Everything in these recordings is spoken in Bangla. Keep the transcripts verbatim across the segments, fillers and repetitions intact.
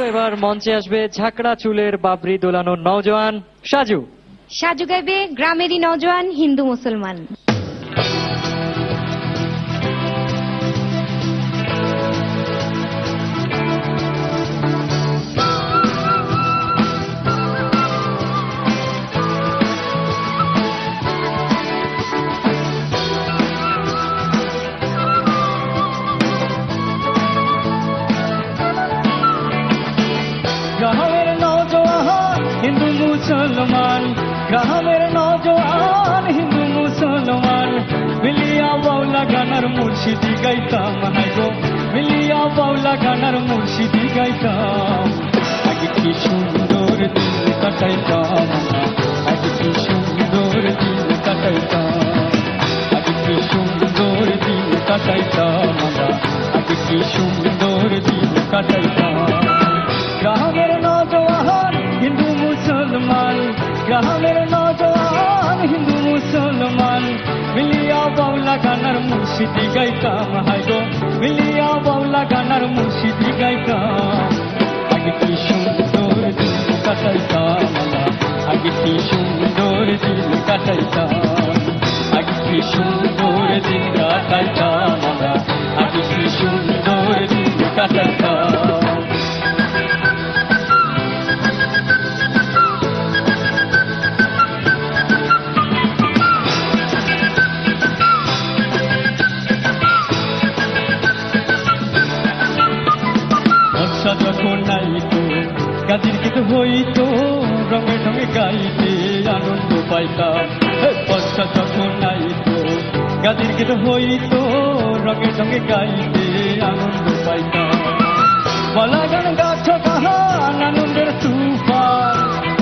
এবার মঞ্চে আসবে ঝাঁকড়া চুলের বাবরি দোলানো নওজোয়ান সাজু। সাজু গাইবে গ্রামেরই নওজোয়ান হিন্দু মুসলমান। গ্রামের নওজোয়ান হিন্দু মুসলমান, গ্রামের নওজোয়ান হিন্দু মুসলমান, মিলিয়া বাউলা গানার মুর্শিদি গাইতাম হাই গো, মিলিয়া বাউলা গানার মুর্শিদি গাইতাম। আগে কি সুন্দর দিন কাটাইতাম, আগে কি সুন্দর দিন কাটাইতাম, আগে কি সুন্দর দিন কাটাইতাম, আগে কি সুন্দর দিন কাটাইতাম। গ্রামের নওজোয়ান হিন্দু মুসলমান, গ্রামের নওজোয়ান হিন্দু মুসলমান, মিলিয়া বাউলা গানার মুর্শিদি গাইতাম হাই গো, মিলিয়া বাউলা গানার মুর্শিদি গাইতাম। আগে কি সুন্দর দিন কাটাইতাম, আগে কি সুন্দর দিন কাটাইতাম, আগে কি সুন্দর দিন কাটাইতাম, আগে কি সুন্দর দিন কাটাইতাম। যখন নাইতো গাজির গীত হইতো, রঙে ঢঙে গাইতে আনন্দ পাইতাম। বর্ষা যখন নাইতো গাজির গীত হইতো, রঙে ঢঙে গাইতে আনন্দ পাইতাম। বলা গান গাছ গান আনন্দের তুফান,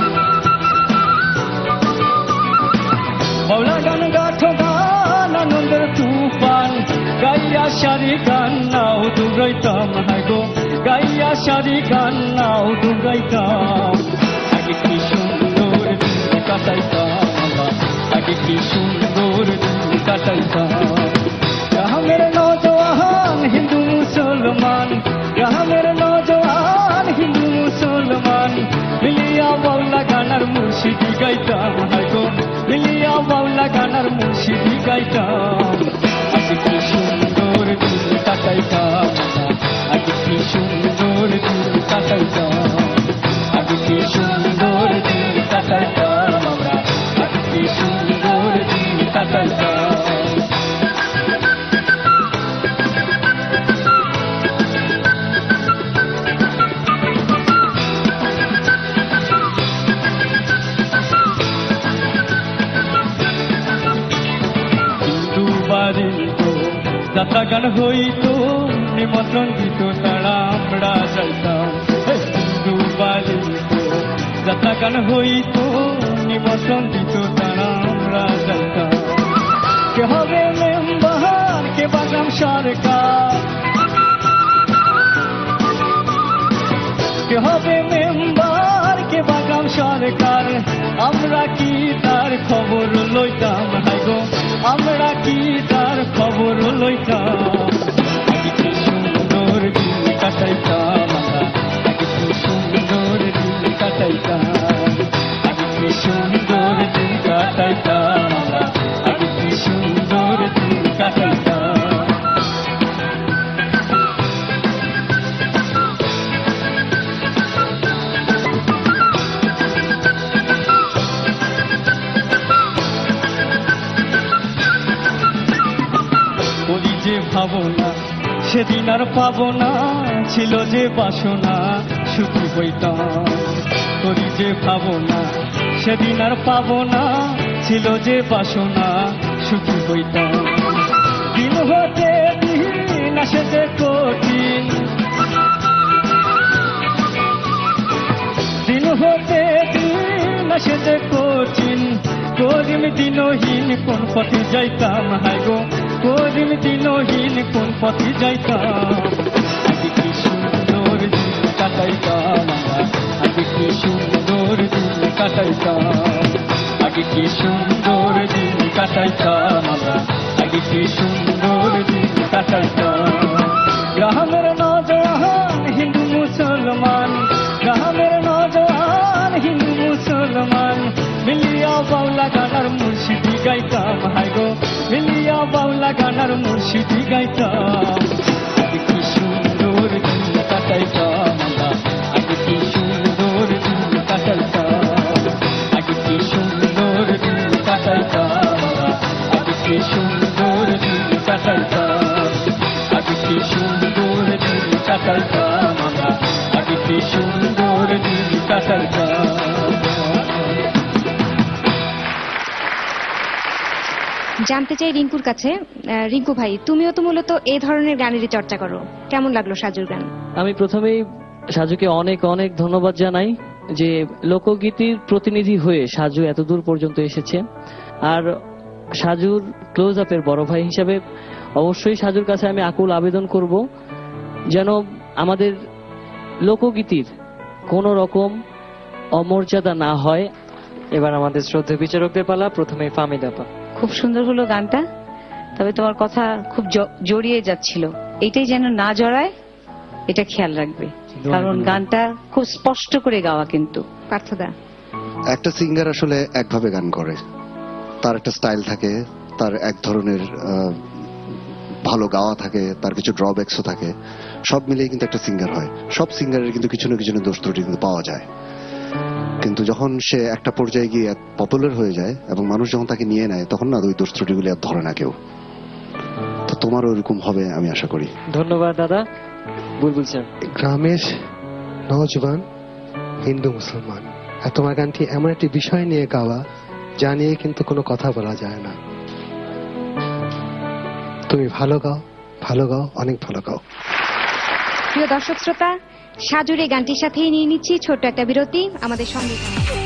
বলা গান গাছ গান আনন্দের তুফান, গাইয়া সারি গান নাও দৌড়াইতাম হাই গো, গাইয়া সারি গান নাও দৌড়াইতাম। আগে কি সুন্দর দিন কাটাইতাম, আগে কি সুন্দর দিন কাটাইতাম। গ্রামের নওজোয়ান হিন্দু মুসলমান, গ্রামের নওজোয়ান হিন্দু মুসলমান, মিলিয়া বাউলা গানার মুর্শিদি গাইতাম হাই গো, মিলিয়া বাউলা গানার মুর্শিদি গাইতাম। আগে কি সুন্দর দিন কাটাইতাম, আগে কি সুন্দর দিন কাটাইতাম, আগে কি সুন্দর দিন কাটাইতাম, আগে কি সুন্দর দিন কাটাইতাম। হিন্দু বাড়িতো যাত্রা গান হইতো, নিমন্ত্রণ দিত তারা আমরা যাইতাম। হিন্দু বাড়িতো যাত্রা গান হইতো, নিমন্ত্রণ দিত তারা আমরা যাইতাম। কে হবে মেম্বার, কে বাগাম সরকার, কে হবে মেম্বার, কে বাগাম সরকার, আমরা কি তার খবর লইতাম হাই গো, আমরা কি তার খবর লইতাম। আগে কি সুন্দর দিন কাটাইতাম, আগে কি সুন্দর দিন কাটাইতাম, আগে কি সুন্দর দিন কাটাইতাম, আগে কি সুন্দর দিন কাটাইতাম। করি যে ভাবনা সেদিন আর পাবো না, ছিল যে বাসনা সুখী হইতাম। করি যে ভাবনা সেদিন আর পাবো না, ছিল যে বাসনা সুখী হইতাম। দিন হতে দিন আসে যে কঠিন, দিন হতে দিন আসে যে কঠিন, করিম দিনহীন কোন পথে যাইতাম হাই গো, করিম দিনহীন কোন পথে যাইতাম। আগে কি সুন্দর দিন কাটাইতাম, আগে কি সুন্দর দিন কাটাইতাম, আগে কি সুন্দর দিন কাটাইতাম, আগে কি সুন্দর দিন কাটাইতাম। গ্রামের নওজোয়ান হিন্দু মুসলমান, গ্রামের নজওয়ান হিন্দু মুসলমান মিলিয়া বাউলা গানার মুর্শিদি গাইতাম হাই গো মিলিয়া বাউলা গানার মুর্শিদি গাইতাম আগে কি সুন্দর দিন কাটাইতাম আমরা আগে কি সুন্দর দিন কাটাইতাম আগে কি সুন্দর দিন কাটাইতাম আমরা আগে কি সুন্দর দিন কাটাইতাম আগে কি সুন্দর দিন কাটাইতাম আমরা আগে কি সুন্দর দিন কাটাইতাম। জানতে চাই রিঙ্কুর কাছে, আহ, রিঙ্কু ভাই তুমিও তো মূলত এই ধরনের গানেরই চর্চা করো, কেমন লাগলো সাজুর গান? আমি প্রথমেই সাজুকে অনেক অনেক ধন্যবাদ জানাই যে লোকগীতির প্রতিনিধি হয়ে সাজু এত দূর পর্যন্ত এসেছে। আর সাজুর ক্লোজ আপের বড় ভাই হিসাবে অবশ্যই সাজুর কাছে আমি আকুল আবেদন করব যেন আমাদের লোকগীতির কোন রকম অমর্যাদা না হয়। এবার আমাদের শ্রদ্ধেয় বিচারকদের পালা, প্রথমে ফাহমিদা আপা। খুব সুন্দর হলো গানটা, তবে তোমার কথা খুব জ- জড়িয়ে যাচ্ছিল, এইটাই যেন না জড়ায় এটা খেয়াল রাখবে, কারণ গানটা খুব স্পষ্ট করে গাওয়া। কিন্তু পার্থদা, একটা সিঙ্গার আসলে একভাবে গান করে, তার একটা স্টাইল থাকে, তার এক ধরনের আহ, ভালো গাওয়া থাকে, তার কিছু ড্রব্যাক্সও থাকে, সব মিলিয়ে কিন্তু একটা সিঙ্গার হয়। সব সিঙ্গারের কিন্তু কিছু না কিছু না দোষ ত্রুটি কিন্তু পাওয়া যায়, কিন্তু যখন সে একটা পর্যায়ে গিয়ে পপুলার হয়ে যায় এবং মানুষ যখন তাকে নিয়ে নেয় তখন না ওই দোষ ত্রুটিগুলি আর ধরে না কেউ। তো তোমারও ওরকম হবে আমি আশা করি। ধন্যবাদ দাদা। বুলবুল স্যার। গ্রামের নওজওয়ান হিন্দু মুসলমান, আর তোমার গানটি এমন একটি বিষয় নিয়ে গাওয়া যা নিয়ে কিন্তু কোনো কথা বলা যায় না। তুমি ভালো গাও, ভালো গাও, অনেক ভালো গাও। প্রিয় দর্শক শ্রোতা, সাজুর এই গানটির সাথেই নিয়ে নিচ্ছি ছোট্ট একটা বিরতি, আমাদের সঙ্গে থাকুন।